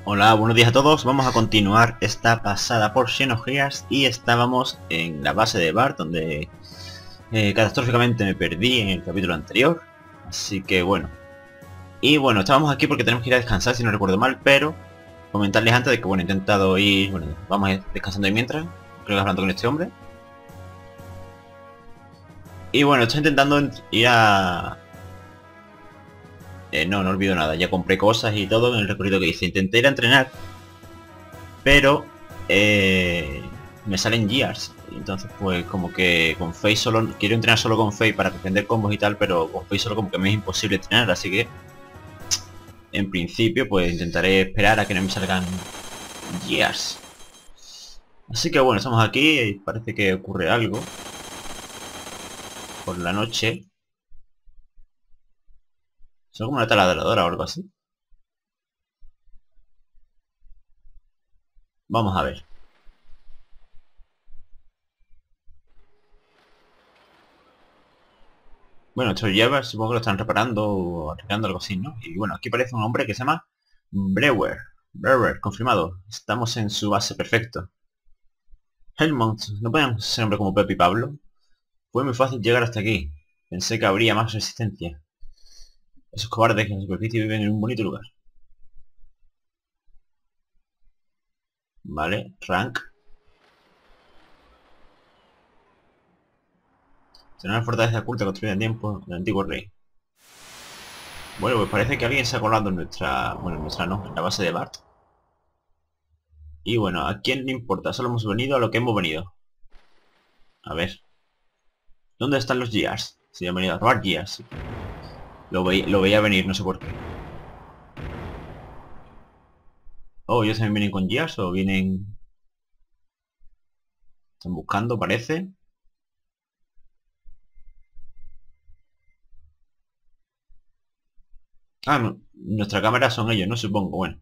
Hola, buenos días a todos. Vamos a continuar esta pasada por Xenogears y estábamos en la base de Bart, donde catastróficamente me perdí en el capítulo anterior. Así que bueno. Y bueno, estábamos aquí porque tenemos que ir a descansar, si no recuerdo mal, pero comentarles antes de que bueno, he intentado ir, bueno, vamos a ir descansando ahí mientras, creo que hablando con este hombre. Y bueno, estoy intentando ir a... no olvido nada, ya compré cosas y todo en el recorrido que hice. Intenté ir a entrenar, pero me salen gears. Entonces pues como que con Faye solo quiero entrenar solo con Faye para aprender combos y tal, pero con Faye solo como que me es imposible entrenar, así que en principio pues intentaré esperar a que no me salgan gears. Así que bueno, estamos aquí y parece que ocurre algo por la noche. Son como una taladradora o algo así. Vamos a ver. Bueno, estos llevas supongo que lo están reparando o arreglando algo así, ¿no? Y bueno, aquí parece un hombre que se llama Brewer. Brewer, confirmado. Estamos en su base, perfecto. Helmont, ¿no podemos ser hombre como Pepe y Pablo? Fue muy fácil llegar hasta aquí. Pensé que habría más resistencia. Esos cobardes que en la superficie viven en un bonito lugar. Vale, rank. Será una fortaleza oculta construida en tiempo del antiguo rey. Bueno, pues parece que alguien se ha colado en nuestra... Bueno, en nuestra no, en la base de Bart. Y bueno, ¿a quién le importa? Solo hemos venido a lo que hemos venido. A ver. ¿Dónde están los Gears? Se han venido a robar Gears. Lo veía venir, no sé por qué. Oh, ¿ellos también vienen con Gears o vienen...? Están buscando, parece. Ah, no, nuestra cámara son ellos, ¿no? Supongo, bueno.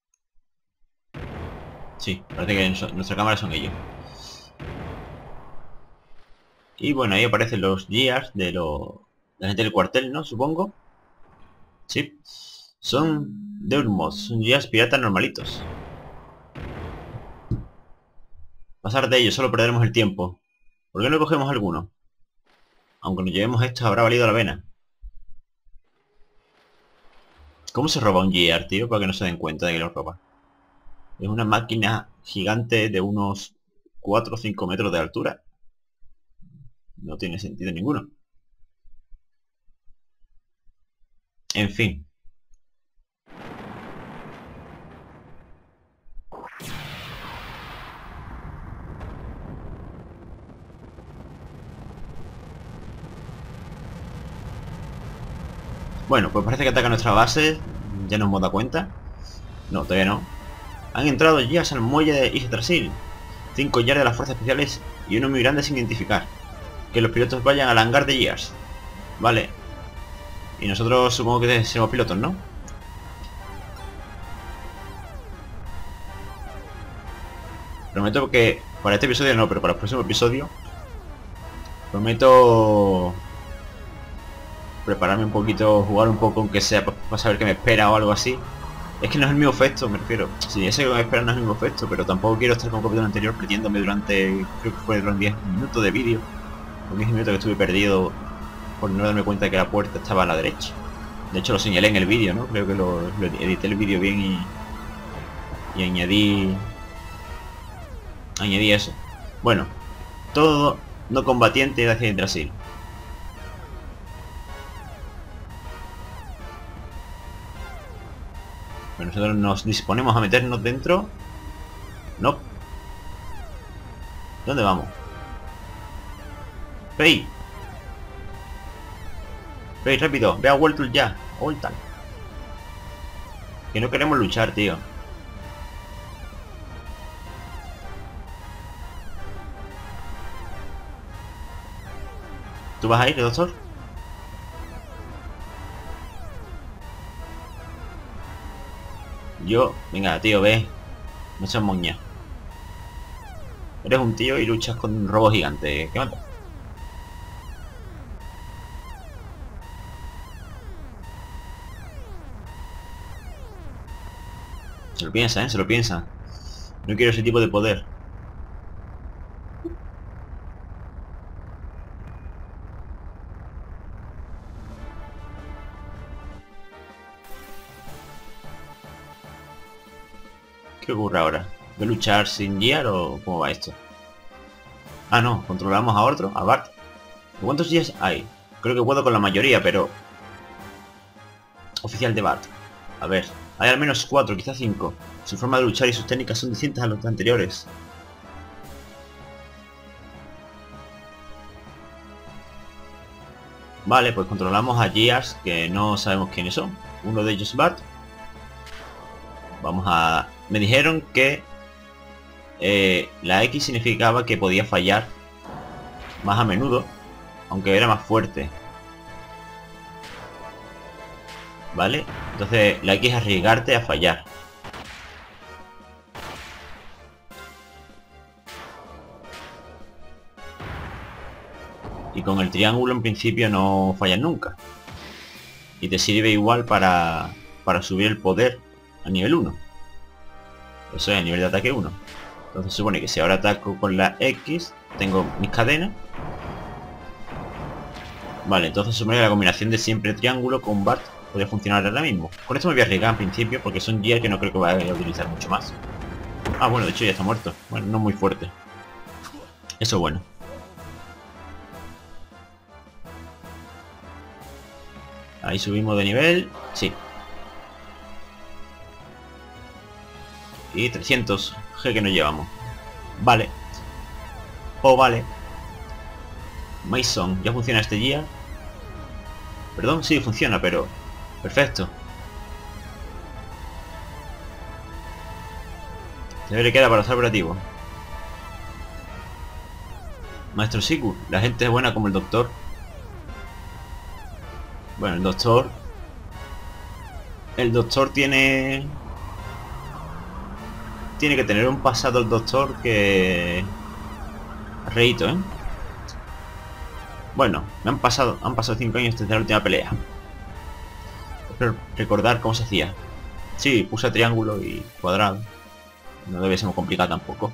Sí, parece que nuestra cámara son ellos. Y bueno, ahí aparecen los Gears de la gente del cuartel, ¿no? Supongo. Sí. Son Deurmos, son Gears piratas normalitos. Pasar de ellos, solo perderemos el tiempo. ¿Por qué no cogemos alguno? Aunque nos llevemos esto, habrá valido la pena. ¿Cómo se roba un Gear, tío? Para que no se den cuenta de que lo roba. Es una máquina gigante de unos 4 o 5 metros de altura. No tiene sentido ninguno. En fin. Bueno, pues parece que ataca nuestra base. Ya nos hemos dado cuenta. No, todavía no. Han entrado ya al muelle de Yggdrasil. 5 Gears de las fuerzas especiales y uno muy grande sin identificar. Que los pilotos vayan al hangar de Gears. Vale. Y nosotros supongo que seremos pilotos, ¿no? Prometo que para este episodio no, pero para el próximo episodio prometo prepararme un poquito, jugar un poco, aunque sea para saber qué me espera o algo así. Es que no es el mismo efecto, me refiero. Sí, ese que me espera no es el mismo efecto, pero tampoco quiero estar con un capítulo anterior perdiéndome durante, creo que fue durante 10 minutos de vídeo. Los 10 minutos que estuve perdido por no darme cuenta de que la puerta estaba a la derecha. De hecho lo señalé en el vídeo, ¿no? Creo que lo edité el vídeo bien y añadí eso. Bueno, todo no combatiente de hacia Brasil. Pero nosotros nos disponemos a meternos dentro. No. ¿Dónde vamos? Faye. Faye, rápido. Ve a World ya. Voltan. Que no queremos luchar, tío. ¿Tú vas a ir, doctor? Yo... Venga, tío, ve. No seas moña. Eres un tío y luchas con un robo gigante. ¿Qué mata? Se lo piensa, se lo piensa. No quiero ese tipo de poder. ¿Qué ocurre ahora? ¿Voy a luchar sin guiar o cómo va esto? Ah, no, controlamos a otro, a Bart. ¿Cuántos días hay? Creo que puedo con la mayoría, pero... Oficial de Bart. A ver, hay al menos 4, quizás 5. Su forma de luchar y sus técnicas son distintas a las anteriores. Vale, pues controlamos a Gears, que no sabemos quiénes son. Uno de ellos es Bart. Vamos a... Me dijeron que la X significaba que podía fallar más a menudo, aunque era más fuerte. ¿Vale? Entonces la X es arriesgarte a fallar. Y con el triángulo en principio no fallas nunca. Y te sirve igual para subir el poder a nivel 1. Eso es a nivel de ataque 1. Entonces supone que si ahora ataco con la X, tengo mis cadenas. Vale, entonces supone que la combinación de siempre triángulo con Bart podría funcionar ahora mismo. Con esto me voy a arriesgar en principio, porque son gears que no creo que vaya a utilizar mucho más. Ah, bueno, de hecho ya está muerto. Bueno, no muy fuerte. Eso es bueno. Ahí subimos de nivel. Sí. Y 300 G que nos llevamos. Vale. Oh, vale. Mason, ¿ya funciona este gear? Perdón, sí, funciona, pero... Perfecto. Todavía le queda para estar operativo. Maestro Siku, la gente es buena como el doctor. Bueno, el doctor... El doctor tiene... Tiene que tener un pasado el doctor que... Reito, ¿eh? Bueno, han pasado 5 años desde la última pelea. Espero recordar cómo se hacía. Sí, puse triángulo y cuadrado. No debe ser muy complicado tampoco.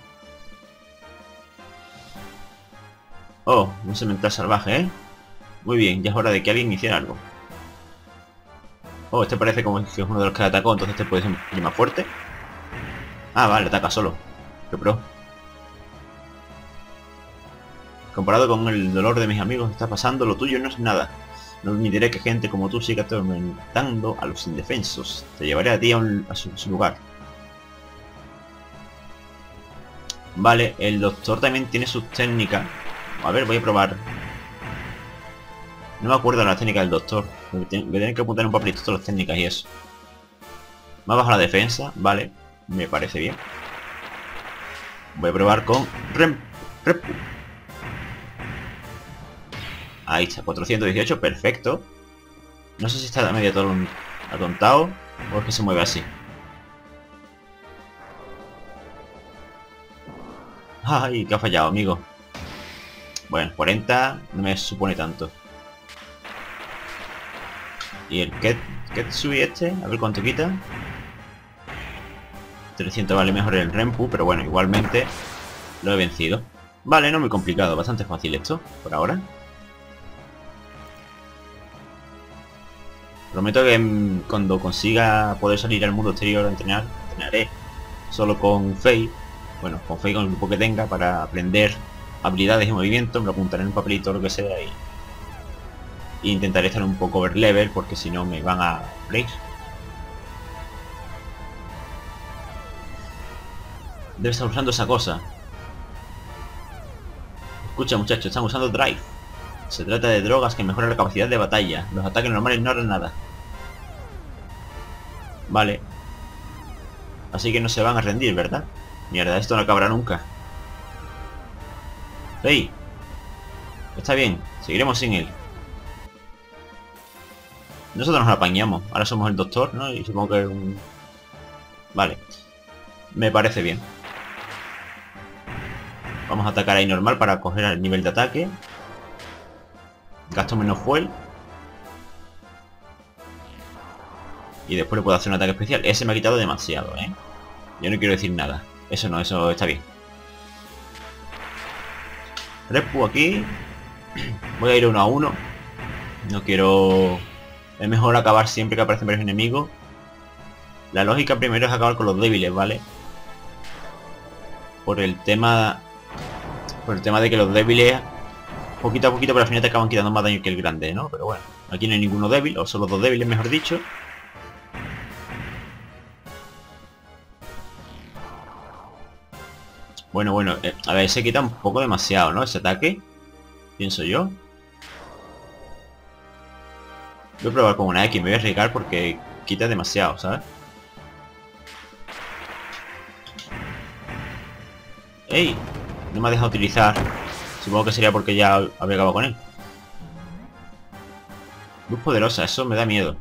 Oh, un cemental salvaje, ¿eh? Muy bien, ya es hora de que alguien hiciera algo. Oh, este parece como que es uno de los que atacó, entonces este puede ser más fuerte. Ah, vale, ataca solo. Qué pro. Comparado con el dolor de mis amigos que está pasando, lo tuyo no es nada. No admitiré que gente como tú siga atormentando a los indefensos. Te llevaré a ti a su lugar. Vale, el doctor también tiene sus técnicas. A ver, voy a probar. No me acuerdo de las técnicas del doctor. Voy a tener que apuntar en un papelito todas las técnicas y eso. Me ha bajado la defensa, vale. Me parece bien. Voy a probar con Repu. Ahí está, 418, perfecto. No sé si está medio todo atontado o es que se mueve así. Ay, que ha fallado, amigo. Bueno, 40 no me supone tanto. Y el Ketsui este, a ver cuánto quita. 300 vale mejor el Renpu, pero bueno, igualmente lo he vencido. Vale, no muy complicado, bastante fácil esto, por ahora. Prometo que cuando consiga poder salir al mundo exterior a entrenar, entrenaré solo con Fei. Bueno, con Fei con el grupo que tenga para aprender habilidades y movimientos. Me lo apuntaré en un papelito o lo que sea y intentaré estar un poco over level porque si no me van a break. Debe estar usando esa cosa. Escucha, muchachos, están usando Drive. Se trata de drogas que mejoran la capacidad de batalla. Los ataques normales no harán nada. Vale. Así que no se van a rendir, ¿verdad? Mierda, esto no acabará nunca. ¡Hey! Está bien, seguiremos sin él. Nosotros nos apañamos. Ahora somos el doctor, ¿no? Y supongo que un... Vale. Me parece bien. Vamos a atacar ahí normal para coger el nivel de ataque. Gasto menos fuel. Y después le puedo hacer un ataque especial. Ese me ha quitado demasiado, ¿eh? Yo no quiero decir nada. Eso no, eso está bien. Repu aquí. Voy a ir 1 a 1. No quiero... Es mejor acabar siempre que aparecen varios enemigos. La lógica primero es acabar con los débiles, ¿vale? Por el tema de que los débiles poquito a poquito, pero al final te acaban quitando más daño que el grande, ¿no? Pero bueno, aquí no hay ninguno débil, o son los dos débiles, mejor dicho. Bueno, a ver, se quita un poco demasiado, ¿no? Ese ataque, pienso yo. Voy a probar con una X, me voy a arriesgar porque quita demasiado, ¿sabes? ¡Ey! No me ha dejado utilizar. Supongo que sería porque ya había acabado con él. Luz poderosa, eso me da miedo.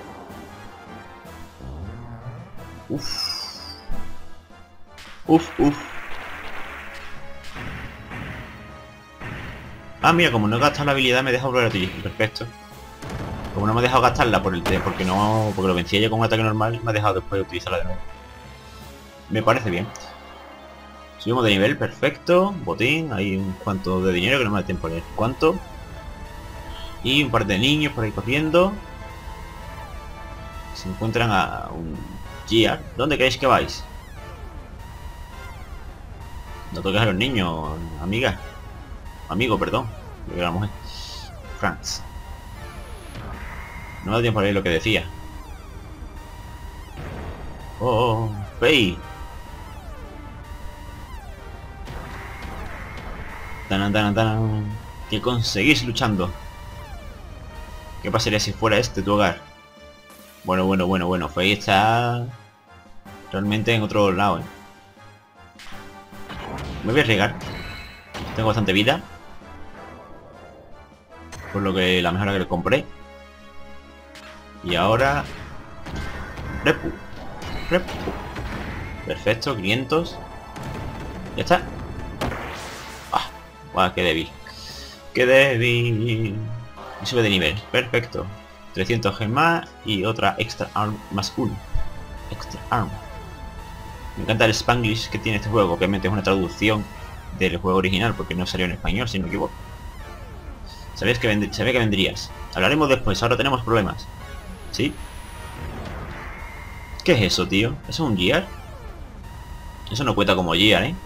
Uf. Uf. Ah, mira, como no he gastado la habilidad me deja volver a utilizar. Perfecto. Como no me ha dejado gastarla porque lo vencía yo con un ataque normal, me ha dejado después de utilizarla de nuevo. Me parece bien. Subimos de nivel, perfecto. Botín, hay un cuanto de dinero que no me da tiempo a leer cuánto. Y un par de niños por ahí corriendo. Se encuentran a un Gear. ¿Dónde queréis que vais? No toques a los niños, amiga. Amigo, perdón. Que la mujer. Franz. No me da tiempo a leer lo que decía. Oh, Fei. Tanan. ¿Qué conseguís luchando? ¿Qué pasaría si fuera este tu hogar? Bueno. Fei está realmente en otro lado, ¿eh? Me voy a arriesgar. Tengo bastante vida. Por lo que la mejora que le compré. Y ahora... Repu. Perfecto, 500. Ya está. Guau, qué débil. Y sube de nivel. Perfecto. 300 gemas y otra extra arm más 1. Extra arm. Me encanta el Spanglish que tiene este juego. Obviamente es una traducción del juego original porque no salió en español, si no me equivoco. Sabía que vendrías. Hablaremos después, ahora tenemos problemas. ¿Sí? ¿Qué es eso, tío? ¿Eso es un Gear? Eso no cuenta como Gear, ¿eh?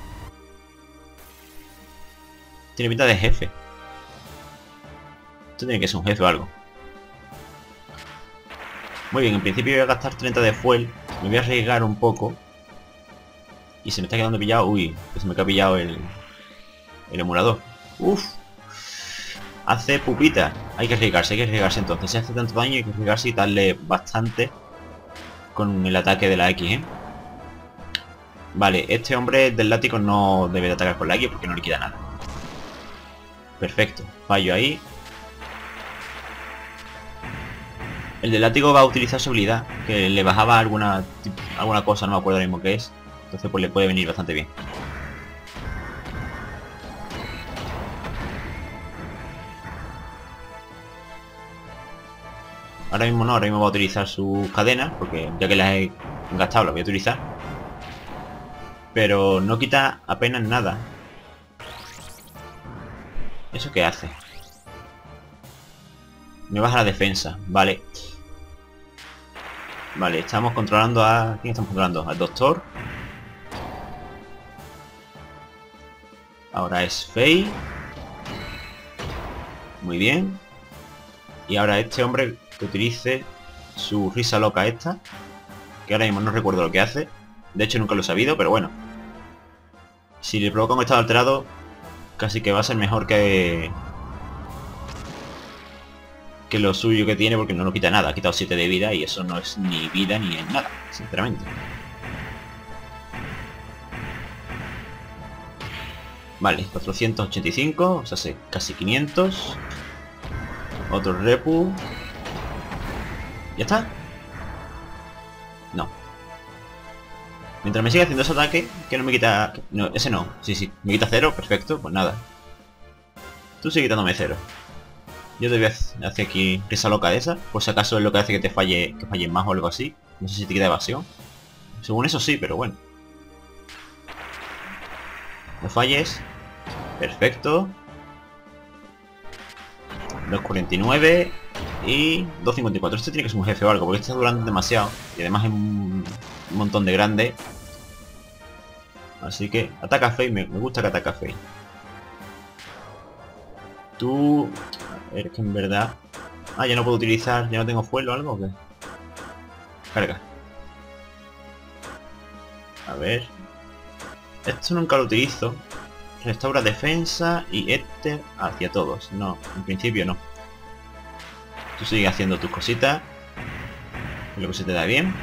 Tiene pinta de jefe. Esto tiene que ser un jefe o algo. Muy bien, en principio voy a gastar 30 de fuel. Me voy a arriesgar un poco. Y se me está quedando pillado. Uy, que se me ha pillado el emulador. Uf. Hace pupita. Hay que arriesgarse entonces. Si hace tanto daño hay que arriesgarse y darle bastante con el ataque de la X, ¿eh? Vale, este hombre del látigo no debe de atacar con la X porque no le quita nada. Perfecto, fallo ahí. El del látigo va a utilizar su habilidad, que le bajaba alguna cosa, no me acuerdo ahora mismo qué es. Entonces pues le puede venir bastante bien. Ahora mismo no, ahora mismo va a utilizar sus cadenas, porque ya que las he gastado las voy a utilizar. Pero no quita apenas nada. ¿Eso qué hace? Me baja la defensa, vale. Vale, estamos controlando a... ¿Quién estamos controlando? Al doctor. Ahora es Fei. Muy bien. Y ahora este hombre que utilice su risa loca esta. Que ahora mismo no recuerdo lo que hace. De hecho nunca lo he sabido, pero bueno. Si le provoca un estado alterado, casi que va a ser mejor que lo suyo que tiene, porque no lo quita nada. Ha quitado 7 de vida y eso no es ni vida ni es nada, sinceramente. Vale, 485, o sea, casi 500. Otro repu. ¿Ya está? No. Mientras me siga haciendo ese ataque, que no me quita... No, ese no. Sí, me quita 0, perfecto, pues nada. Tú sigue quitándome 0. Yo te voy a hacer aquí risa loca de esa, por si acaso es lo que hace que te falle, que falle más o algo así. No sé si te queda evasión. Según eso sí, pero bueno. No falles. Perfecto. 2.49 y 2.54. Este tiene que ser un jefe o algo, porque este está durando demasiado. Y además es un montón de grande. Así que ataca a Fei, me gusta que ataca a Fei. Tú... Es que en verdad... Ah, ya no puedo utilizar, ya no tengo fuel o algo, ¿o qué? Carga. A ver... Esto nunca lo utilizo. Restaura defensa y éter hacia todos. No, en principio no. Tú sigues haciendo tus cositas. Lo que se te da bien.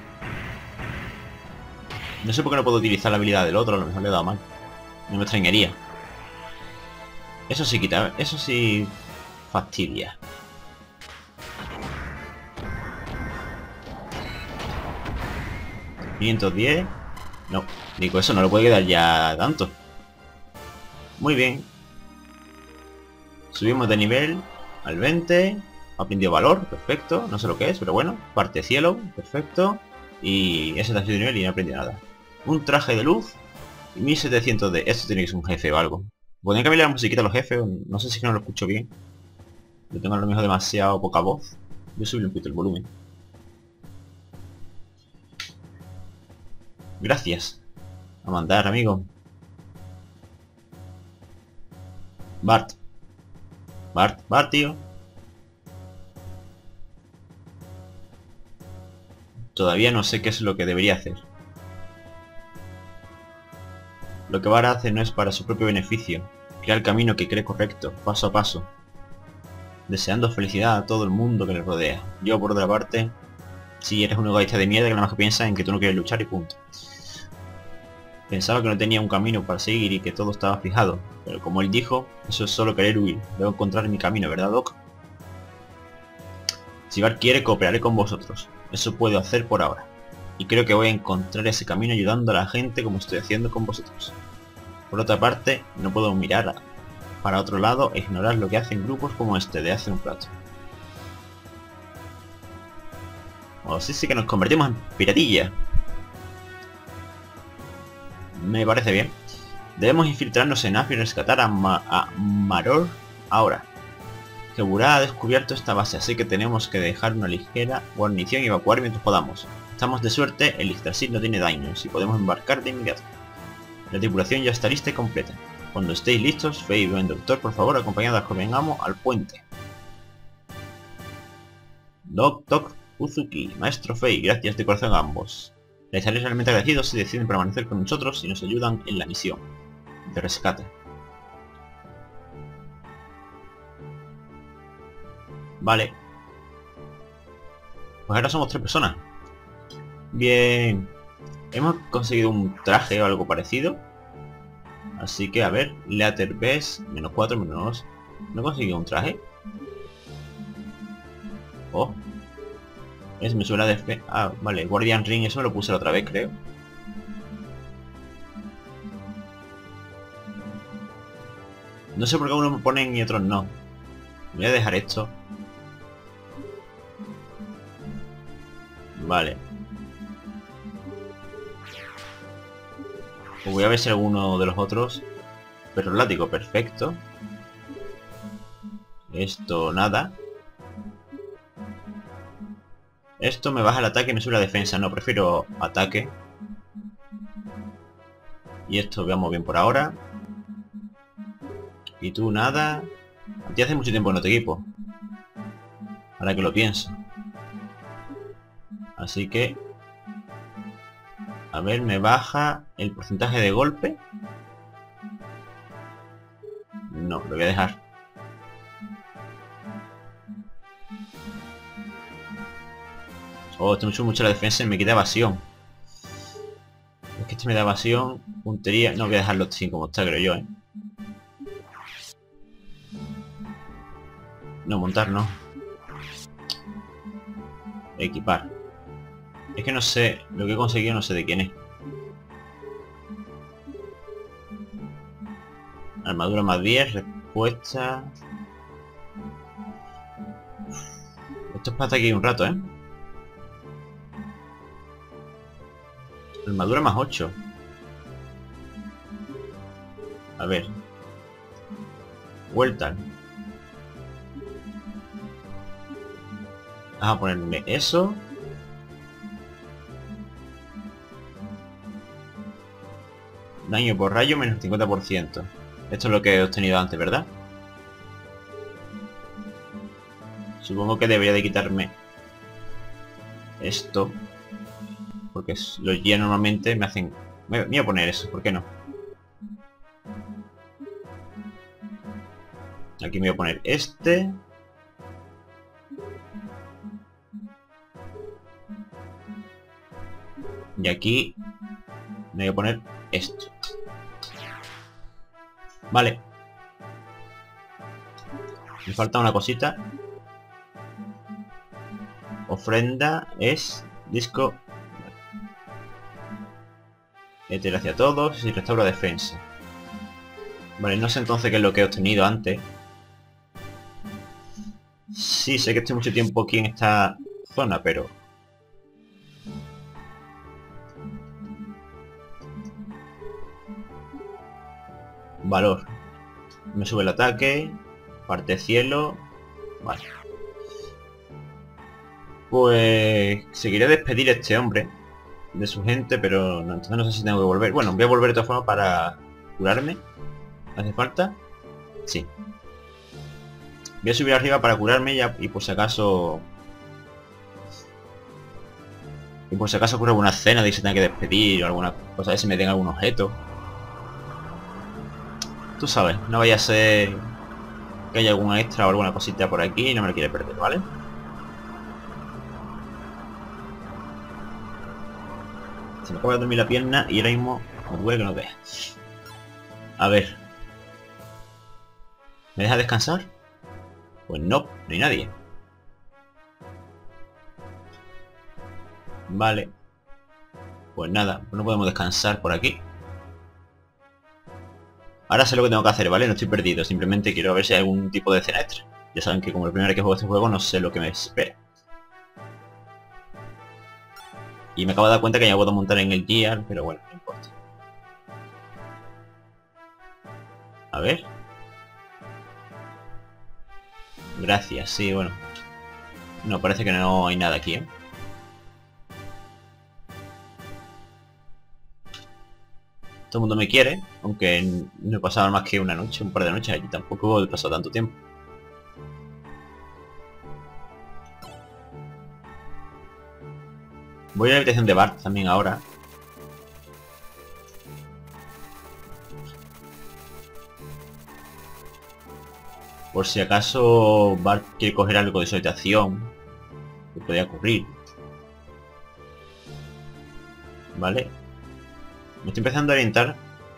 No sé por qué no puedo utilizar la habilidad del otro, a lo mejor le he dado mal. No me extrañaría. Eso sí quita, eso sí fastidia. ¿510? No, digo, eso no lo puede quedar ya tanto. Muy bien. Subimos de nivel al 20. Aprendió valor, perfecto. No sé lo que es, pero bueno. Parte cielo, perfecto. Y ese ha sido de nivel y no aprendió nada. Un traje de luz y 1700 de... Esto tiene que ser un jefe o algo. Podría cambiar la musiquita a los jefes. No sé si es que no lo escucho bien. Yo tengo a lo mejor demasiado poca voz. Voy a subir un poquito el volumen. Gracias. A mandar, amigo. Bart. Bart, tío. Todavía no sé qué es lo que debería hacer. Lo que Bart hace no es para su propio beneficio. Crea el camino que cree correcto, paso a paso. Deseando felicidad a todo el mundo que le rodea. Yo, por otra parte, si eres un egoísta de mierda que nada más que piensa en que tú no quieres luchar y punto. Pensaba que no tenía un camino para seguir y que todo estaba fijado, pero como él dijo, eso es solo querer huir. Debo encontrar mi camino, ¿verdad, Doc? Si Bart quiere, cooperaré con vosotros. Eso puedo hacer por ahora. Y creo que voy a encontrar ese camino ayudando a la gente como estoy haciendo con vosotros. Por otra parte, no puedo mirar para otro lado e ignorar lo que hacen grupos como este de hace un rato. O sí que nos convertimos en piratilla. Me parece bien. Debemos infiltrarnos en AF y rescatar a Maror ahora. Geburá ha descubierto esta base, así que tenemos que dejar una ligera guarnición y evacuar mientras podamos. Estamos de suerte, el Yggdrasil no tiene daños y podemos embarcar de inmediato. La tripulación ya está lista y completa. Cuando estéis listos, Fei y buen doctor, por favor, acompañad a joven amo al puente. Doc Uzuki, maestro Fei, gracias de corazón a ambos. Les estaré realmente agradecidos si deciden permanecer con nosotros y nos ayudan en la misión de rescate. Vale. Pues ahora somos 3 personas. Bien. Hemos conseguido un traje o algo parecido. Así que a ver, Later Best, -4, -2. ¿No he conseguido un traje? Oh. Me suena de fe. Ah, vale, Guardian Ring, eso me lo puse la otra vez, creo. No sé por qué unos me ponen y otros no. Voy a dejar esto. Vale. Pues voy a ver si alguno de los otros. Perro látigo, perfecto. Esto nada. Esto me baja el ataque y me sube la defensa. No, prefiero ataque. Y esto veamos bien por ahora. Y tú nada. A ti hace mucho tiempo que no te equipo. Ahora que lo pienso. Así que... A ver, me baja el porcentaje de golpe. No, lo voy a dejar. Oh, este me sube mucho la defensa y me quita evasión. Es que este me da evasión, puntería... No, voy a dejarlo así como está, creo yo, ¿eh? No, montar no. Equipar. Es que no sé, lo que he conseguido no sé de quién es. Armadura más 10, respuesta... Esto es para estar aquí un rato, ¿eh? Armadura más 8. A ver. Vuelta. Vamos a ponerle eso. Daño por rayo menos 50%. Esto es lo que he obtenido antes, ¿verdad? Supongo que debería de quitarme esto. Porque los guías normalmente me hacen... Me voy a poner eso, ¿por qué no? Aquí me voy a poner este. Y aquí me voy a poner esto. Vale. Me falta una cosita. Ofrenda es disco. Éter hacia todos y restaura defensa. Vale, no sé entonces qué es lo que he obtenido antes. Sí, sé que estoy mucho tiempo aquí en esta zona, pero... Valor. Me sube el ataque. Parte cielo. Vale. Pues... Seguiré a despedir a este hombre de su gente, pero no, entonces no sé si tengo que volver. Bueno, voy a volver de todas formas para curarme. ¿Hace falta? Sí. Voy a subir arriba para curarme ya y por si acaso... Y por si acaso ocurre alguna escena de que se tenga que despedir o alguna cosa de si me den algún objeto. Tú sabes, no vaya a ser que haya algún extra o alguna cosita por aquí y no me lo quiere perder, ¿vale? Se me acaba de dormir la pierna y ahora mismo me duele que no vea. A ver. ¿Me deja descansar? Pues no, no hay nadie. Vale. Pues nada, pues no podemos descansar por aquí. Ahora sé lo que tengo que hacer, ¿vale? No estoy perdido, simplemente quiero ver si hay algún tipo de escena extra. Ya saben que como el primero que juego este juego no sé lo que me espera. Y me acabo de dar cuenta que ya puedo montar en el Gear, pero bueno, no importa. A ver. Gracias, sí, bueno. No, parece que no hay nada aquí, ¿eh? Todo el mundo me quiere, aunque no he pasado más que una noche, un par de noches allí, tampoco he pasado tanto tiempo. Voy a la habitación de Bart también ahora. Por si acaso Bart quiere coger algo de su habitación, que podría ocurrir. Vale. Me estoy empezando a orientar.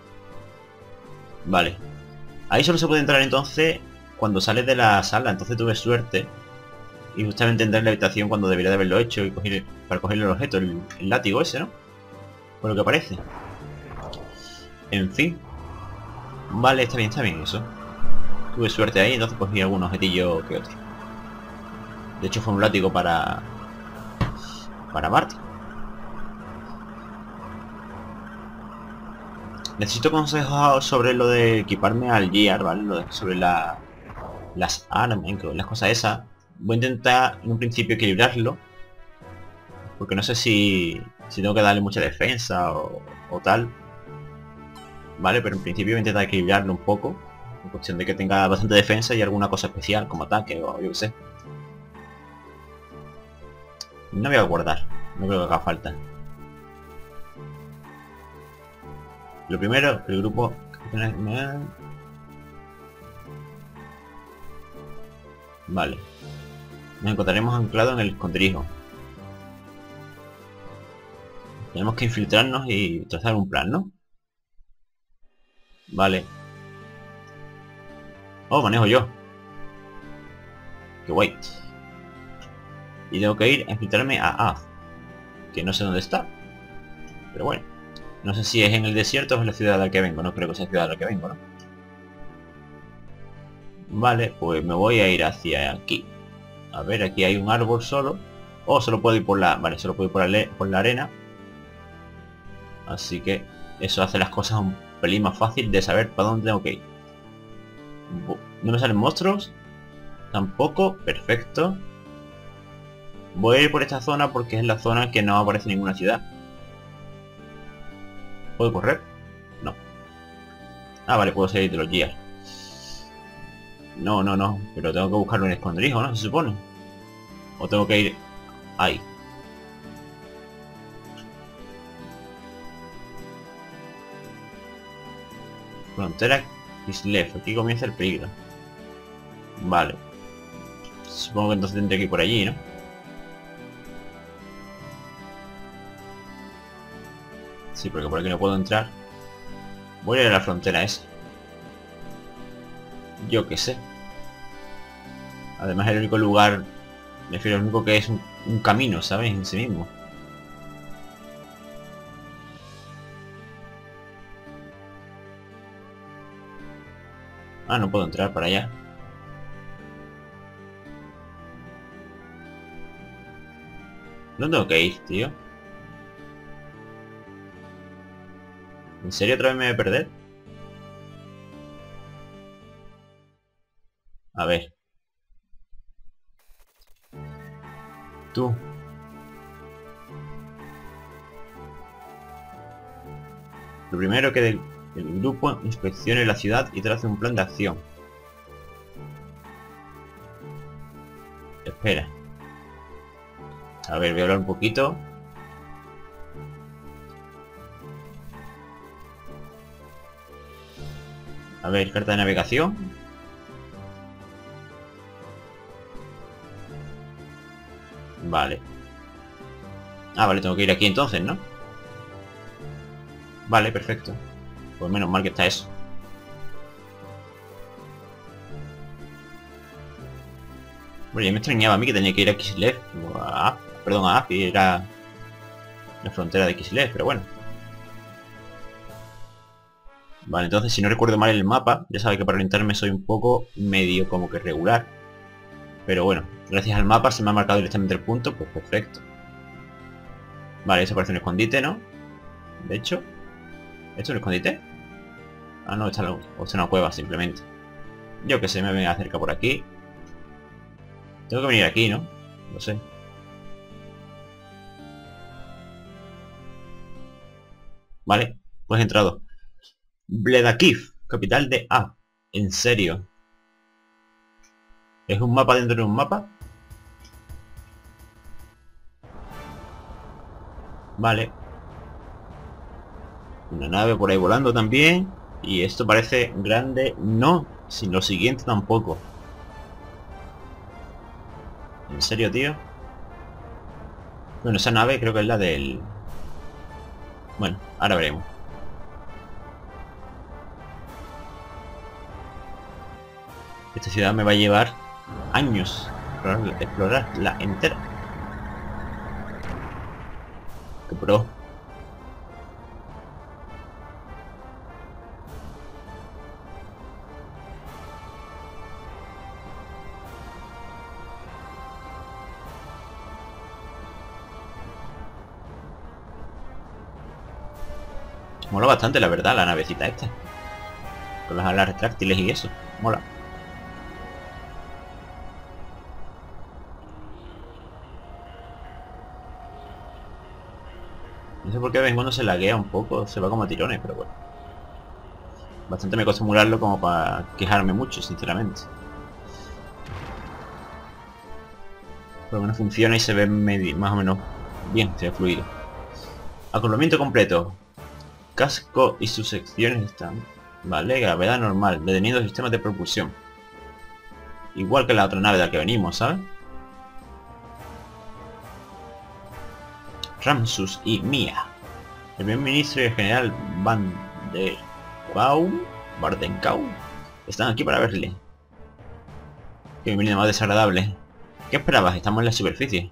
Vale. Ahí solo se puede entrar entonces cuando sales de la sala, entonces tuve suerte. Y justamente entrar en la habitación cuando debería de haberlo hecho y coger, para coger el objeto, el látigo ese, ¿no? Por lo que parece. En fin. Vale, está bien eso. Tuve suerte ahí, entonces cogí algún objetillo que otro. De hecho fue un látigo para Bart. Necesito consejos sobre lo de equiparme al Gear, ¿vale? Sobre las armas, las cosas esas. Voy a intentar en un principio equilibrarlo. Porque no sé si tengo que darle mucha defensa o tal. Vale, pero en principio voy a intentar equilibrarlo un poco. En cuestión de que tenga bastante defensa y alguna cosa especial como ataque o yo qué sé. No voy a guardar, no creo que haga falta. Lo primero, el grupo... Vale. Nos encontraremos anclados en el escondrijo. Tenemos que infiltrarnos y trazar un plan, ¿no? Vale. Oh, manejo yo. Qué guay. Y tengo que ir a infiltrarme a A. Que no sé dónde está. Pero bueno. No sé si es en el desierto o en la ciudad de la que vengo. No creo que sea la ciudad de la que vengo, ¿no? Vale, pues me voy a ir hacia aquí. A ver, aquí hay un árbol solo. Oh, solo puedo ir por la... Vale, solo puedo ir por la arena. Así que eso hace las cosas un pelín más fácil de saber para dónde tengo que ir. ¿No me salen monstruos? Tampoco, perfecto. Voy a ir por esta zona porque es la zona que no aparece ninguna ciudad. ¿Puedo correr? No. Ah, vale, puedo salir de los guías. No, pero tengo que buscar un escondrijo, ¿no? Se supone. O tengo que ir ahí. Frontera Kislev, aquí comienza el peligro. Vale. Supongo que entonces tendré que ir por allí, ¿no? Sí, porque por aquí no puedo entrar. Voy a ir a la frontera esa. Yo qué sé. Además el único lugar... Me refiero al único que es un camino, ¿sabes? En sí mismo. Ah, no puedo entrar para allá. ¿Dónde tengo que ir, tío? ¿En serio otra vez me voy a perder? A ver. Tú. Lo primero que el grupo inspeccione la ciudad y trace un plan de acción. Espera. A ver, voy a hablar un poquito. A ver, carta de navegación. Vale. Ah, vale, tengo que ir aquí entonces, ¿no? Vale, perfecto. Pues menos mal que está eso. Bueno, ya me extrañaba a mí que tenía que ir a Kislev. Perdón, a Afi, era la frontera de Kislev, pero bueno. Vale, entonces si no recuerdo mal el mapa, ya sabéis que para orientarme soy un poco medio como que regular. Pero bueno, gracias al mapa se me ha marcado directamente el punto, pues perfecto. Vale, eso parece un escondite, ¿no? De hecho, ¿esto es un escondite? Ah, no, esta es una cueva simplemente. Yo que sé, me ven acerca por aquí. Tengo que venir aquí, ¿no? Lo sé. Vale, pues he entrado. Bledakiv, capital de A. ¿En serio? ¿Es un mapa dentro de un mapa? Vale. Una nave por ahí volando también. Y esto parece grande. No, sin lo siguiente tampoco. ¿En serio, tío? Bueno, esa nave creo que es la del... Bueno, ahora veremos. Esta ciudad me va a llevar años explorarla entera. Qué pro. Mola bastante, la verdad, la navecita esta. Con las alas retráctiles y eso. Mola. No sé por qué de vez en cuando se laguea un poco, se va como a tirones, pero bueno. Bastante me costó emularlo como para quejarme mucho, sinceramente. Por lo menos funciona y se ve más o menos bien, se ve fluido. Acoplamiento completo. Casco y sus secciones están... Vale, gravedad normal, deteniendo sistemas de propulsión. Igual que la otra nave de la que venimos, ¿sabes? Ramsus y Mia. El primer ministro y el general Bardenkau están aquí para verle. Qué bienvenida más desagradable. ¿Qué esperabas? Estamos en la superficie.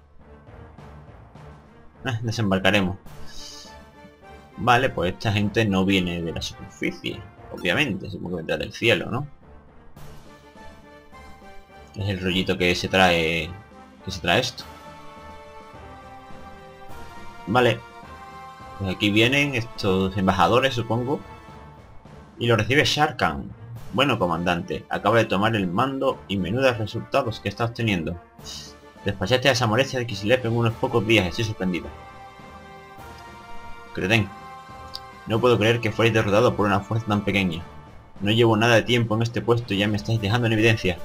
Desembarcaremos. Vale, pues esta gente no viene de la superficie. Obviamente, supongo que vendrá del cielo, ¿no? Es el rollito que se trae... esto. Vale. Pues aquí vienen estos embajadores, supongo. Y lo recibe Sharkan. Bueno, comandante, acaba de tomar el mando y menudos resultados que está obteniendo. Despachaste a esa molestia de Kislev en unos pocos días, estoy sorprendido. Creden, no puedo creer que fuerais derrotado por una fuerza tan pequeña. No llevo nada de tiempo en este puesto y ya me estáis dejando en evidencia.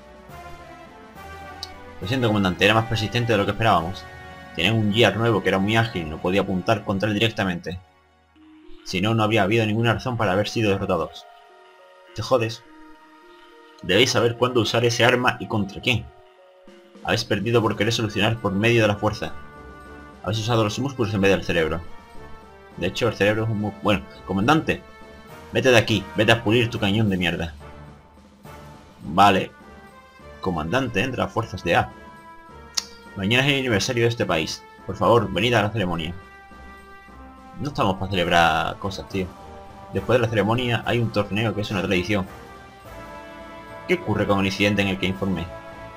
Lo siento, comandante, era más persistente de lo que esperábamos. Tenía un Gear nuevo que era muy ágil, no podía apuntar contra él directamente. Si no, no habría habido ninguna razón para haber sido derrotados. Te jodes. Debéis saber cuándo usar ese arma y contra quién. Habéis perdido por querer solucionar por medio de la fuerza. Habéis usado los músculos en vez del cerebro. De hecho, el cerebro es un músculo... Bueno, comandante, vete de aquí, vete a pulir tu cañón de mierda. Vale. Comandante, entra a fuerzas de A. Mañana es el aniversario de este país. Por favor, venid a la ceremonia. No estamos para celebrar cosas, tío. Después de la ceremonia hay un torneo que es una tradición. ¿Qué ocurre con el incidente en el que informé?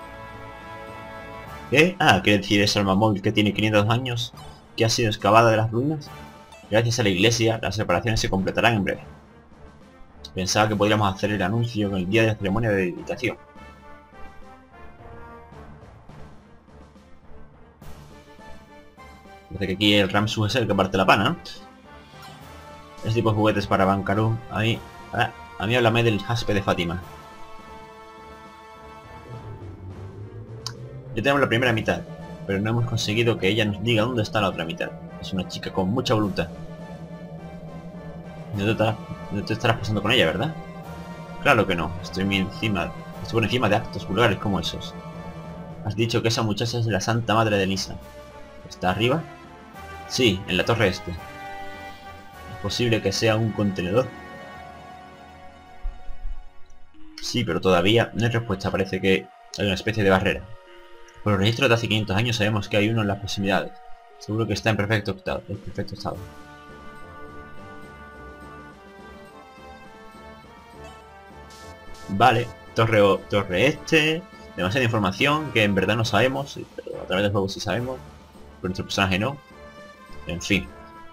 ¿Qué? Ah, ¿quiere decir esa arma móvil que tiene 500 años? ¿Que ha sido excavada de las ruinas? Gracias a la iglesia, las reparaciones se completarán en breve. Pensaba que podríamos hacer el anuncio en el día de la ceremonia de dedicación. Parece que aquí el Ramsus es el que parte la pana, ¿no? Este tipo de juguetes para Bancaru. Ahí. A mí háblame del jaspe de Fátima. Ya tenemos la primera mitad, pero no hemos conseguido que ella nos diga dónde está la otra mitad. Es una chica con mucha voluntad. No te estarás pasando con ella, ¿verdad? Claro que no. Estoy por encima de actos vulgares como esos. Has dicho que esa muchacha es la Santa Madre de Nisa. ¿Está arriba? Sí, en la torre este. ¿Es posible que sea un contenedor? Sí, pero todavía no hay respuesta. Parece que hay una especie de barrera. Por los registros de hace 500 años sabemos que hay uno en las proximidades. Seguro que está en perfecto estado. Vale, torre este. Demasiada información que en verdad no sabemos, pero a través del juego sí sabemos. Pero nuestro personaje no. En fin.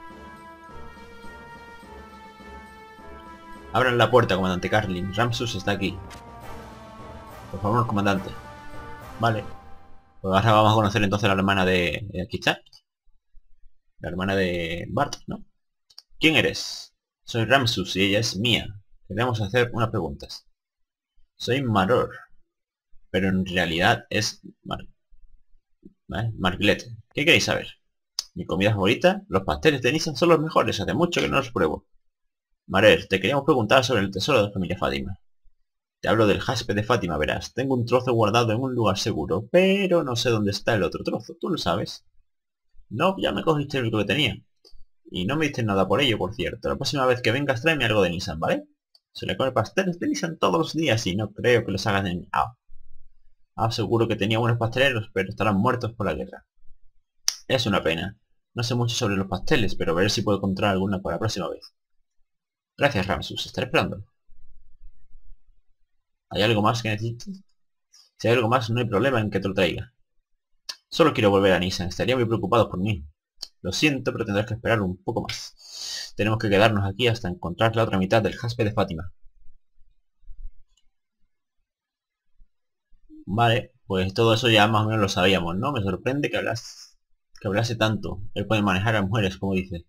Abran la puerta, comandante Carlin. Ramsus está aquí. Por favor, comandante. Vale. Pues ahora vamos a conocer entonces a la hermana de... Aquí está. La hermana de Bart, ¿no? ¿Quién eres? Soy Ramsus y ella es Mia. Queremos hacer unas preguntas. Soy Maror. Pero en realidad es Marglet. ¿Qué queréis saber? Mi comida favorita, los pasteles de Nisan son los mejores. Hace mucho que no los pruebo. Marer, te queríamos preguntar sobre el tesoro de la familia Fátima. Te hablo del jaspe de Fátima, verás. Tengo un trozo guardado en un lugar seguro, pero no sé dónde está el otro trozo. ¿Tú lo sabes? No, ya me cogiste el único que tenía. Y no me diste nada por ello, por cierto. La próxima vez que vengas tráeme algo de Nissan, ¿vale? Se le come pasteles de Nissan todos los días y no creo que los hagas en... seguro que tenía buenos pasteleros, pero estarán muertos por la guerra. Es una pena. No sé mucho sobre los pasteles, pero veré si puedo encontrar alguna para la próxima vez. Gracias, Ramsus. Estaré esperando. ¿Hay algo más que necesites? Si hay algo más, no hay problema en que te lo traiga. Solo quiero volver a Nisan. Estaría muy preocupado por mí. Lo siento, pero tendrás que esperar un poco más. Tenemos que quedarnos aquí hasta encontrar la otra mitad del jaspe de Fátima. Vale, pues todo eso ya más o menos lo sabíamos, ¿no? Me sorprende que hablase tanto. Él puede manejar a mujeres, como dice.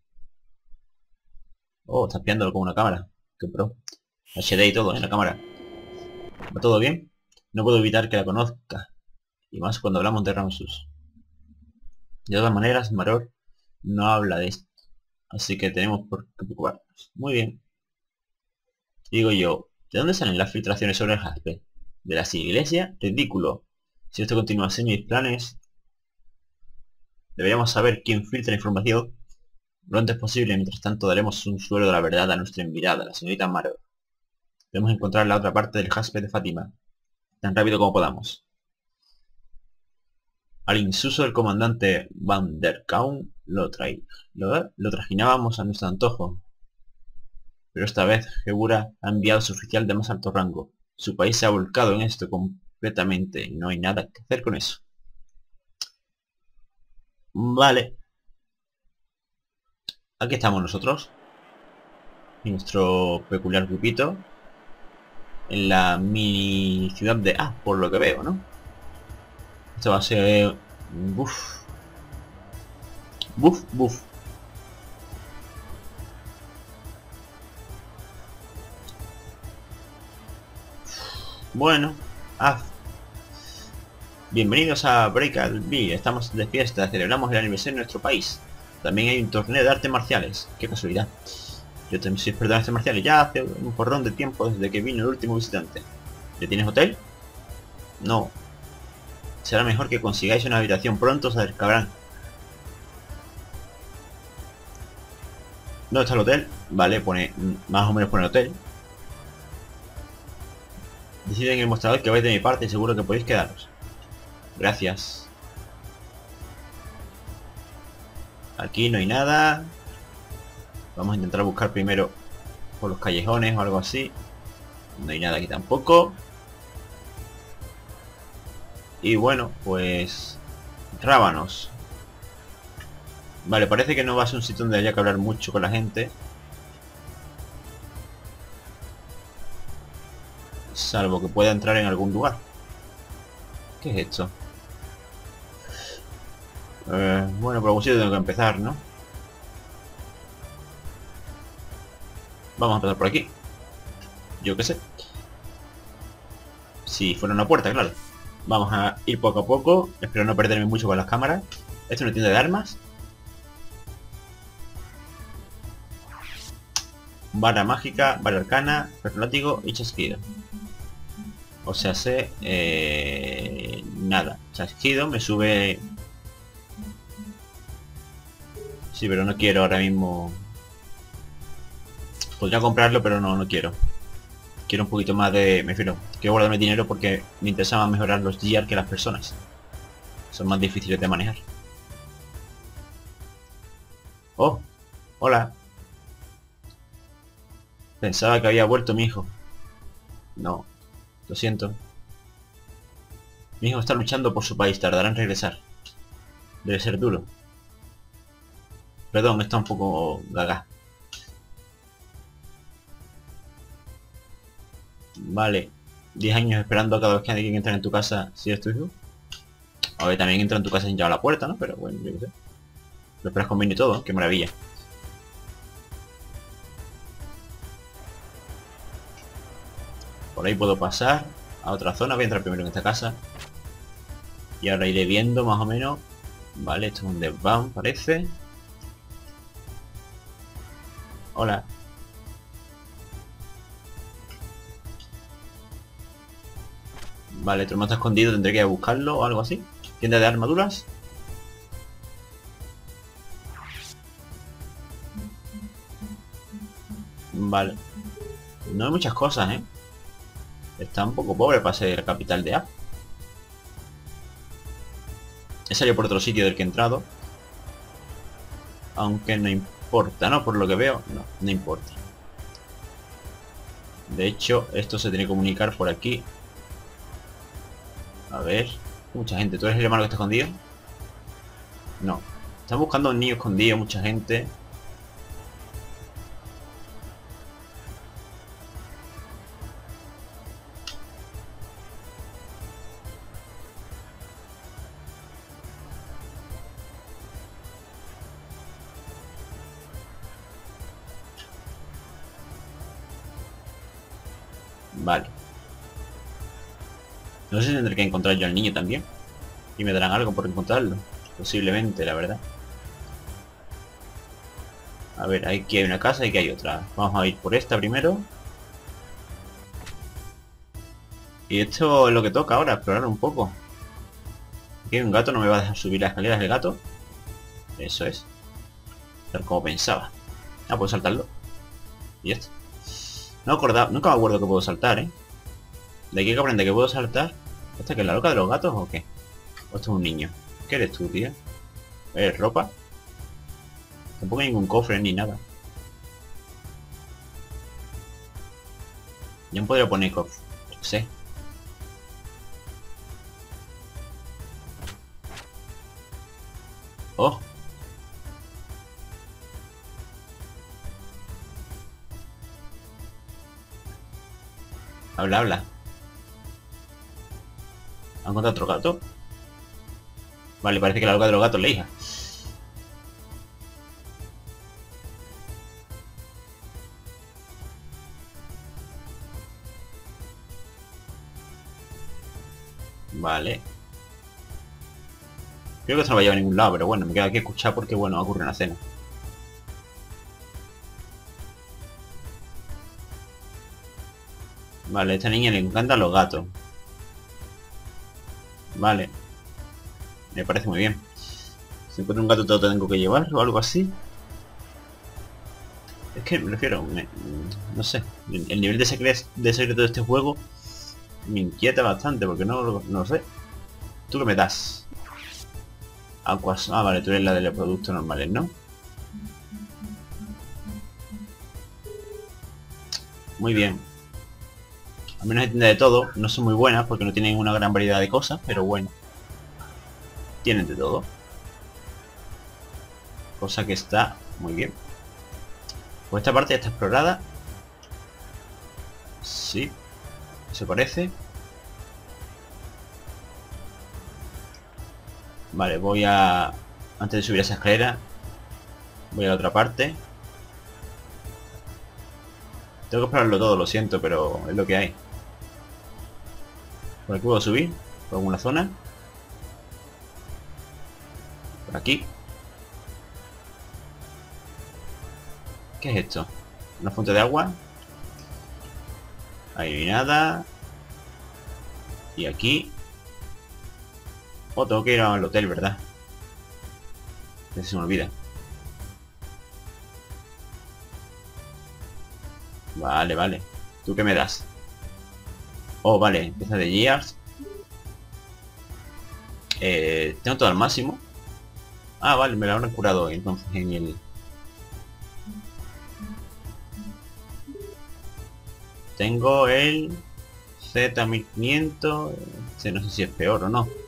Oh, está espiándolo con una cámara. Qué pro. HD y todo, en la cámara. ¿Va todo bien? No puedo evitar que la conozca. Y más cuando hablamos de Ramsus. De todas maneras, Maror no habla de esto. Así que tenemos por qué preocuparnos. Muy bien. Digo yo, ¿de dónde salen las filtraciones sobre el jaspe? ¿De las iglesias? Ridículo. Si esto continúa así mis planes, deberíamos saber quién filtra información lo antes posible. Mientras tanto daremos un suelo de la verdad a nuestra enviada, la señorita Maror. Debemos encontrar la otra parte del jaspe de Fátima, tan rápido como podamos. Al insuso del comandante Van der Kaun lo trajinábamos a nuestro antojo. Pero esta vez Gebura ha enviado a su oficial de más alto rango. Su país se ha volcado en esto completamente y no hay nada que hacer con eso. Vale. Aquí estamos nosotros. Y nuestro peculiar grupito en la mini ciudad de A, por lo que veo, ¿no? Esto va a ser... Buf. Buf, buf. Bueno. Ah. Bienvenidos a Breakable. Estamos de fiesta, celebramos el aniversario de nuestro país. También hay un torneo de artes marciales. Qué casualidad. Yo también soy experto en artes marciales ya hace un porrón de tiempo desde que vino el último visitante. ¿Ya tienes hotel? No. Será mejor que consigáis una habitación pronto, saber cabrán. ¿Dónde está el hotel? Vale, pone... Más o menos pone hotel. Decid en el mostrador que vais de mi parte y seguro que podéis quedaros. Gracias. Aquí no hay nada. Vamos a intentar buscar primero por los callejones o algo así. No hay nada aquí tampoco. Y bueno, pues... Rábanos. Vale, parece que no va a ser un sitio donde haya que hablar mucho con la gente. Salvo que pueda entrar en algún lugar. ¿Qué es esto? Bueno, por algún sitio tengo que empezar, ¿no? Vamos a empezar por aquí. Yo qué sé. Si fuera una puerta, claro. Vamos a ir poco a poco. Espero no perderme mucho con las cámaras. Esto es una tienda de armas. Vara mágica, vara arcana, perro látigo y chasquido. O sea, nada. Chasquido me sube... Sí, pero no quiero ahora mismo... Podría comprarlo, pero no quiero. Quiero un poquito más de... Me refiero, quiero guardarme dinero porque me interesa más mejorar los GR que las personas. Son más difíciles de manejar. Oh, hola. Pensaba que había vuelto mi hijo. No, lo siento. Mi hijo está luchando por su país, tardará en regresar. Debe ser duro. Perdón, está un poco gaga. Vale. 10 años esperando a cada vez que alguien entra en tu casa si es tu hijo. A ver, también entra en tu casa sin llave a la puerta, ¿no? Pero bueno, yo qué sé. Lo esperas con vino y todo, qué maravilla. Por ahí puedo pasar a otra zona. Voy a entrar primero en esta casa. Y ahora iré viendo más o menos. Vale, esto es un desván, parece. Hola. Vale, tu hermano está escondido, tendré que ir a buscarlo o algo así. Tienda de armaduras. Vale. No hay muchas cosas, ¿eh? Está un poco pobre para ser capital de A. He salido por otro sitio del que he entrado. Aunque no importa, ¿no? Por lo que veo, no importa. De hecho, esto se tiene que comunicar por aquí. A ver. Mucha gente. ¿Tú eres el hermano que está escondido? No. Están buscando a un niño escondido, mucha gente. Vale. No sé si tendré que encontrar yo al niño también. Y me darán algo por encontrarlo. Posiblemente, la verdad. A ver, aquí hay una casa y aquí hay otra. Vamos a ir por esta primero. Y esto es lo que toca ahora, explorar un poco. Aquí hay un gato, no me va a dejar subir las escaleras del gato. Eso es. Tal como pensaba. Ah, puedo saltarlo. Y esto. No acordaba, nunca me acuerdo que puedo saltar, ¿eh? De aquí que aprende que puedo saltar. ¿Esta que es la loca de los gatos o qué? O esto es un niño. ¿Qué eres tú, tío? ¿Eres ropa? Tampoco hay ningún cofre ni nada. Yo me podría poner cofre. No sé. Oh. Habla, habla. ¿Han encontrado otro gato? Vale, parece que la loca de los gatos es la hija. Vale. Creo que esto no va a llevar a ningún lado, pero bueno, me queda que escuchar porque, bueno, ocurre una cena. Vale, a esta niña le encantan los gatos. Vale. Me parece muy bien. Si encuentro un gato te lo tengo que llevar o algo así. Es que me refiero, no sé. El nivel de secreto de este juego me inquieta bastante porque no lo sé. ¿Tú qué me das? Aquas. Ah, vale, tú eres la de los productos normales, ¿no? Muy bien. Al menos entiende de todo. No son muy buenas porque no tienen una gran variedad de cosas, pero bueno. Tienen de todo. Cosa que está muy bien. Pues esta parte ya está explorada. Sí. Eso parece. Vale, voy a... Antes de subir a esa escalera, voy a la otra parte. Tengo que explorarlo todo, lo siento, pero es lo que hay. Por aquí puedo subir, por alguna zona. Por aquí. ¿Qué es esto? ¿Una fuente de agua? Ahí no hay nada. Y aquí. Oh, tengo que ir al hotel, ¿verdad? Se me olvida. Vale, vale. ¿Tú qué me das? Oh, vale. Pieza de Gears. Tengo todo al máximo. Ah, vale, me lo habrán curado hoy, entonces en el... Tengo el Z1500. No sé si es peor o no.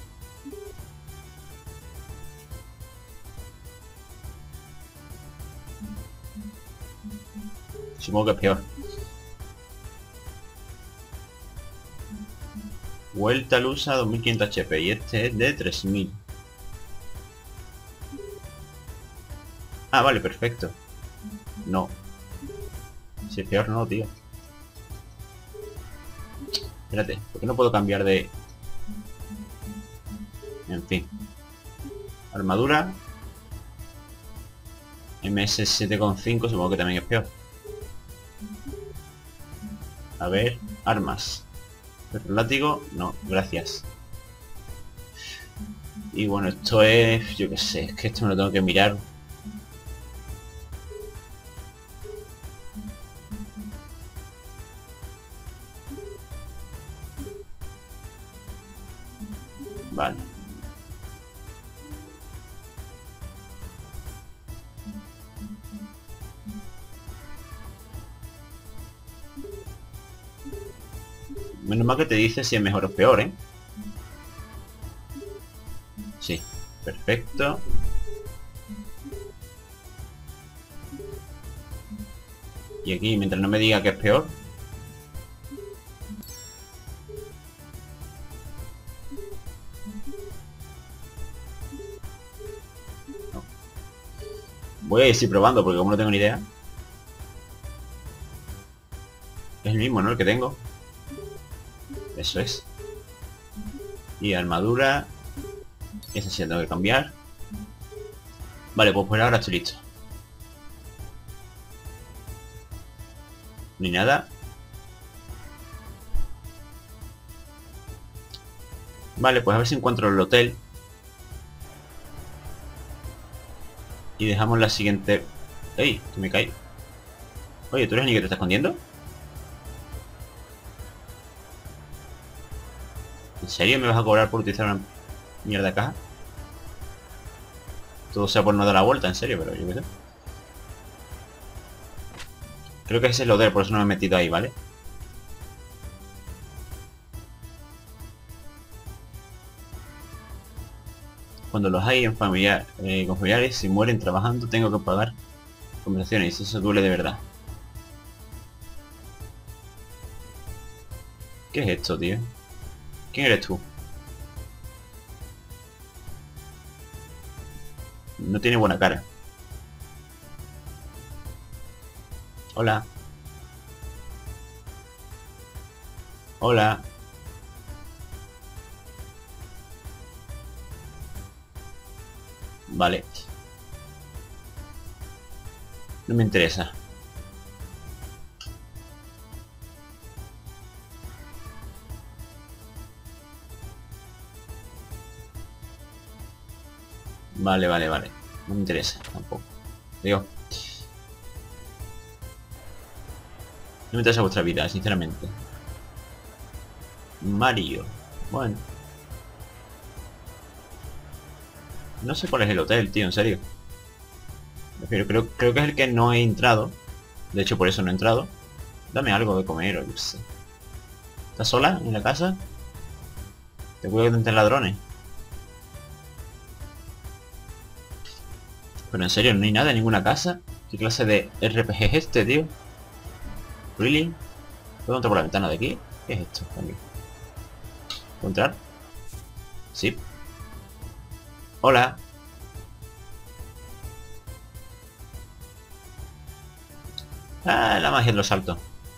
Supongo que es peor. Vuelta al USA 2500 HP y este es de 3000. Ah, vale, perfecto. No. Si es peor no, tío. Espérate, ¿por qué no puedo cambiar de...? En fin. Armadura. MS7,5 supongo que también es peor. A ver, armas. Pero látigo, no, gracias. Y bueno, esto es... Yo qué sé, es que esto me lo tengo que mirar. Vale. Menos mal que te dice si es mejor o peor, ¿eh? Sí, perfecto. Y aquí, mientras no me diga que es peor. No. Voy a ir probando porque como no tengo ni idea. Es el mismo, ¿no? El que tengo. Eso es. Y armadura. Esa sí la tengo que cambiar. Vale, pues por ahora estoy listo. Ni nada. Vale, pues a ver si encuentro el hotel. Y dejamos la siguiente... ¡Ey! Que me caí. Oye, ¿tú eres el niño que te está escondiendo? ¿En serio me vas a cobrar por utilizar una mierda de caja? Todo sea por no dar la vuelta, en serio, pero yo qué sé. Creo que ese es el hotel, por eso no me he metido ahí, ¿vale? Cuando los hay en con familiares, si mueren trabajando, tengo que pagar compensaciones. Eso duele de verdad. ¿Qué es esto, tío? ¿Quién eres tú? No tiene buena cara. Hola. Hola. Vale. No me interesa. Vale, vale, vale. No me interesa tampoco. Digo, no me interesa vuestra vida, sinceramente. Mario. Bueno. No sé cuál es el hotel, tío, en serio. Pero creo que es el que no he entrado. De hecho, por eso no he entrado. Dame algo de comer o yo qué sé. ¿Estás sola en la casa? Te cuido que te entren ladrones. Pero en serio, no hay nada en ninguna casa. ¿Qué clase de RPG es este, tío? ¿Really? ¿Puedo entrar por la ventana de aquí? ¿Qué es esto también? ¿Puedo entrar? Sí. Hola. Ah, la magia de los saltos.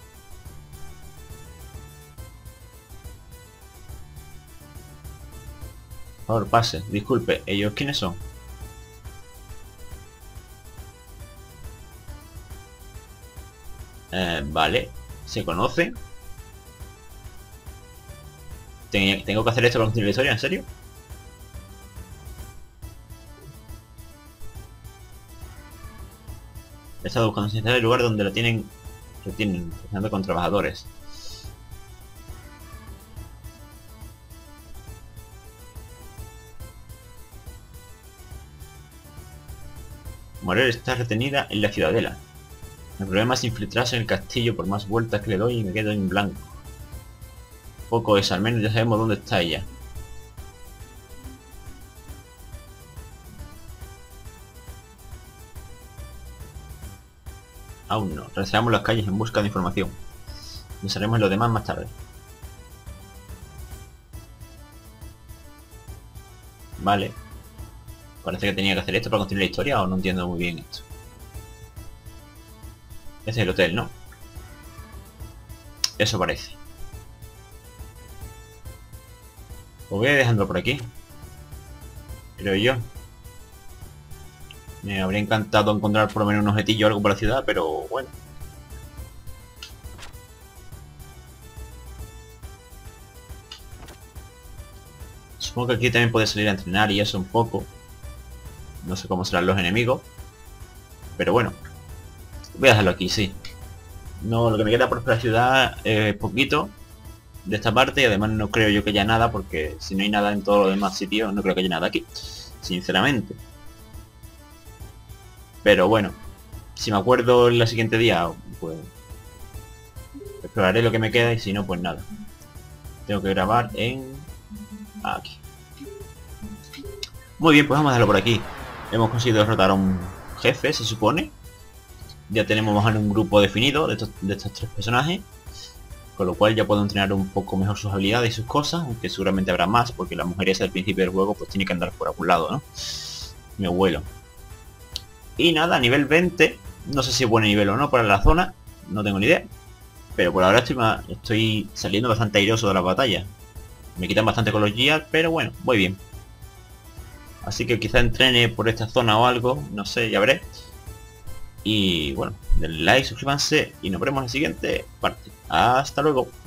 Por favor, pase. Disculpe, ¿ellos quiénes son? Vale. ¿Se conocen? ¿Tengo que hacer esto para continuar la historia? ¿En serio? He estado buscando el lugar donde lo tienen... trabajando con trabajadores. Morel está retenida en la ciudadela. El problema es infiltrarse en el castillo por más vueltas que le doy y me quedo en blanco. Poco es, al menos ya sabemos dónde está ella. Aún no. Rastreamos las calles en busca de información. Pensaremos en lo demás más tarde. Vale. Parece que tenía que hacer esto para continuar la historia o no entiendo muy bien esto. Este es el hotel, ¿no? Eso parece. Pues voy dejando por aquí. Creo yo. Me habría encantado encontrar por lo menos un objetillo o algo por la ciudad, pero bueno. Supongo que aquí también puede salir a entrenar y eso un poco. No sé cómo serán los enemigos. Pero bueno. Voy a dejarlo aquí, sí. No, lo que me queda por la ciudad es poquito de esta parte y además no creo yo que haya nada porque si no hay nada en todos los demás sitios no creo que haya nada aquí. Sinceramente. Pero bueno. Si me acuerdo el siguiente día, pues exploraré lo que me queda y si no, pues nada. Tengo que grabar en... aquí. Muy bien, pues vamos a dejarlo por aquí. Hemos conseguido derrotar a un jefe, se supone. Ya tenemos más o menos un grupo definido de estos tres personajes. Con lo cual ya puedo entrenar un poco mejor sus habilidades y sus cosas. Aunque seguramente habrá más, porque la mujer esa al principio del juego pues tiene que andar por algún lado, ¿no? Mi abuelo. Y nada, a nivel 20. No sé si es buen nivel o no para la zona. No tengo ni idea. Pero por ahora estoy saliendo bastante airoso de la batalla. Me quitan bastante con los gears, pero bueno, voy bien. Así que quizá entrene por esta zona o algo, no sé, ya veré. Y bueno, denle like, suscríbanse y nos vemos en la siguiente parte. Hasta luego.